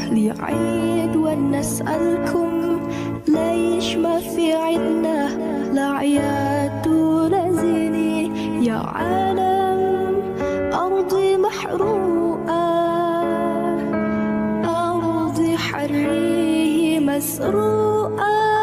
لعيد ونسألكم ليش ما في عنا لأعياد ولا زينة يا عالم. أرضي محروقة، أرضي حرية مسروقة.